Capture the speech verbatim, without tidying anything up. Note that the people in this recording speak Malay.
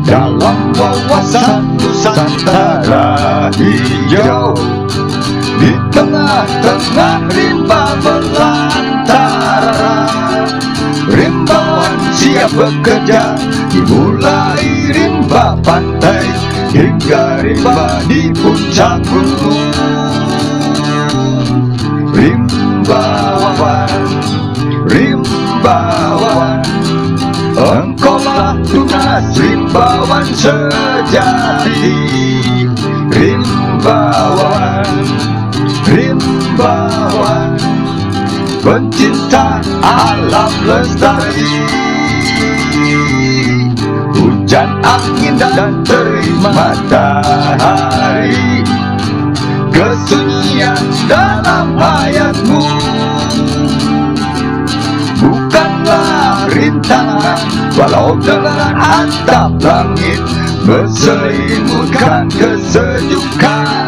dalam wawasan Nusantara hijau. Di tengah-tengah rimba belantara, rimbawan siap bekerja. Dimulai rimba pantai hingga rimba di puncak gunung. Rimbawan, rimbawan, engkaulah tunas rimbawan sejati. Rimbawan, rimbawan, pencinta alam lestari. Hujan, angin, dan terik matahari, kesunyian dalam hayatmu bukanlah rintangan, walau dengan atap langit berselimutkan kesejukan.